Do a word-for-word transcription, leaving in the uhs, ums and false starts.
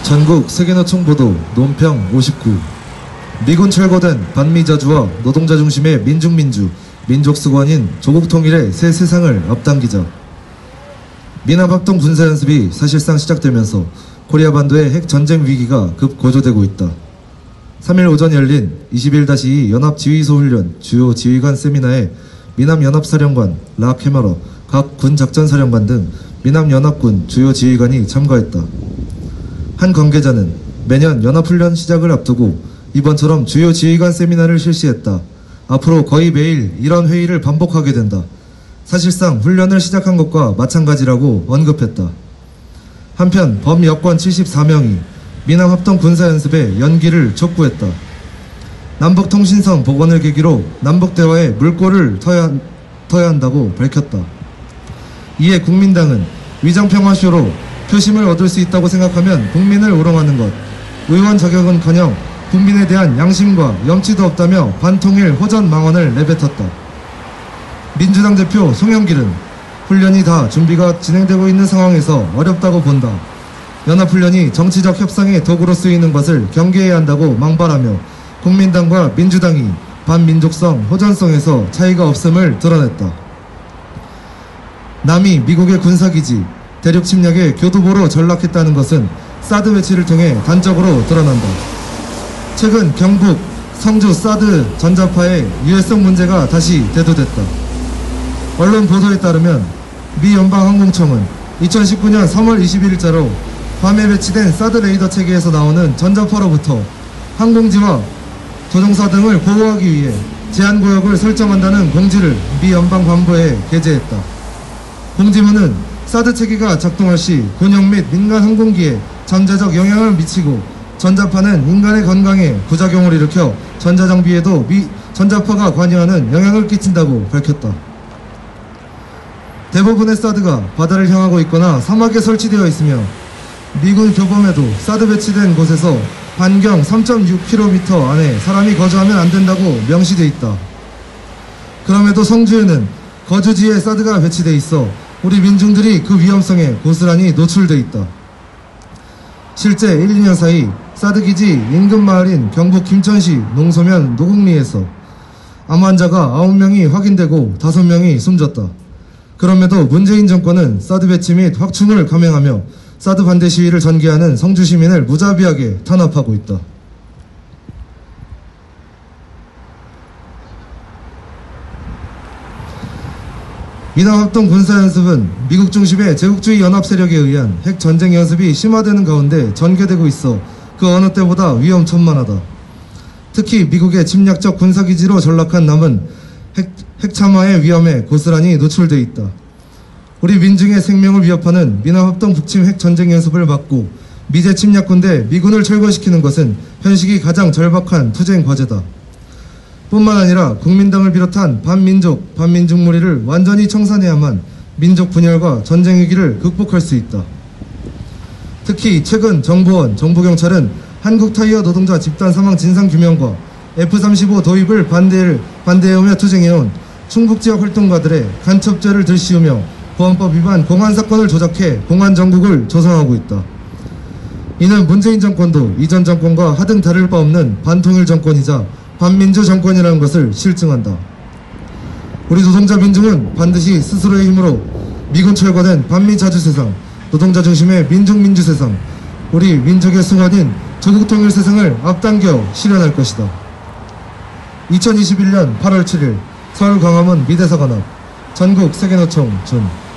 전국 세계노총 보도 논평 오십구. 미군 철거된 반미자주와 노동자 중심의 민중민주, 민족수관인 조국통일의 새 세상을 앞당기자. 미남합동 군사연습이 사실상 시작되면서 코리아 반도의 핵전쟁 위기가 급 고조되고 있다. 삼 일 오전 열린 이십일 다시 이 연합지휘소 훈련 주요 지휘관 세미나에 미남연합사령관, 락 해머러, 각 군작전사령관 등 미남연합군 주요 지휘관이 참가했다. 한 관계자는 매년 연합훈련 시작을 앞두고 이번처럼 주요 지휘관 세미나를 실시했다. 앞으로 거의 매일 이런 회의를 반복하게 된다. 사실상 훈련을 시작한 것과 마찬가지라고 언급했다. 한편 범여권 칠십사 명이 미남합동 군사연습의 연기를 촉구했다. 남북통신선 복원을 계기로 남북대화에 물꼬를 터야, 터야 한다고 밝혔다. 이에 국민당은 위정평화쇼로 표심을 얻을 수 있다고 생각하면 국민을 우롱하는 것, 의원 자격은커녕 국민에 대한 양심과 염치도 없다며 반통일 호전 망언을 내뱉었다. 민주당 대표 송영길은 훈련이 다 준비가 진행되고 있는 상황에서 어렵다고 본다. 연합훈련이 정치적 협상의 도구로 쓰이는 것을 경계해야 한다고 망발하며 국민당과 민주당이 반민족성, 호전성에서 차이가 없음을 드러냈다. 남이 미국의 군사기지, 대륙 침략의 교두보로 전락했다는 것은 사드 배치를 통해 단적으로 드러난다. 최근 경북, 성주 사드 전자파의 유해성 문제가 다시 대두됐다. 언론 보도에 따르면 미 연방항공청은 이천십구 년 삼월 이십일일자로 괌에 배치된 사드 레이더 체계에서 나오는 전자파로부터 항공지와 조종사 등을 보호하기 위해 제한구역을 설정한다는 공지를 미 연방관보에 게재했다. 공지문은 사드 체계가 작동할 시 군용 및 민간 항공기에 잠재적 영향을 미치고 전자파는 인간의 건강에 부작용을 일으켜 전자장비에도 미, 전자파가 관여하는 영향을 끼친다고 밝혔다. 대부분의 사드가 바다를 향하고 있거나 사막에 설치되어 있으며 미군 교범에도 사드 배치된 곳에서 반경 삼 점 육 킬로미터 안에 사람이 거주하면 안 된다고 명시돼 있다. 그럼에도 성주에는 거주지에 사드가 배치돼 있어 우리 민중들이 그 위험성에 고스란히 노출돼 있다. 실제 일, 이 년 사이 사드 기지 인근 마을인 경북 김천시 농소면 노곡리에서 암 환자가 아홉 명이 확인되고 다섯 명이 숨졌다. 그럼에도 문재인 정권은 사드 배치 및 확충을 감행하며 사드 반대 시위를 전개하는 성주 시민을 무자비하게 탄압하고 있다. 미남합동 군사연습은 미국 중심의 제국주의 연합 세력에 의한 핵전쟁 연습이 심화되는 가운데 전개되고 있어 그 어느 때보다 위험천만하다. 특히 미국의 침략적 군사기지로 전락한 남은 핵, 핵참화의 위험에 고스란히 노출돼 있다. 우리 민중의 생명을 위협하는 미남합동 북침 핵전쟁 연습을 막고 미제 침략군대 미군을 철거시키는 것은 현실이 가장 절박한 투쟁 과제다. 뿐만 아니라 국민당을 비롯한 반민족, 반민중 무리를 완전히 청산해야만 민족 분열과 전쟁 위기를 극복할 수 있다. 특히 최근 정보원, 정보경찰은 한국타이어 노동자 집단 사망 진상규명과 에프 삼십오 도입을 반대를, 반대해오며 투쟁해온 충북지역 활동가들의 간첩죄를 들씌우며 보안법 위반 공안사건을 조작해 공안정국을 조성하고 있다. 이는 문재인 정권도 이전 정권과 하등 다를 바 없는 반통일 정권이자 반민주 정권이라는 것을 실증한다. 우리 노동자 민중은 반드시 스스로의 힘으로 미군 철거된 반미자주 세상, 노동자 중심의 민중민주 세상, 우리 민족의 승환인 조국통일 세상을 앞당겨 실현할 것이다. 이천이십일 년 팔월 칠일 서울 광화문 미대사관앞 전국 세계노총 준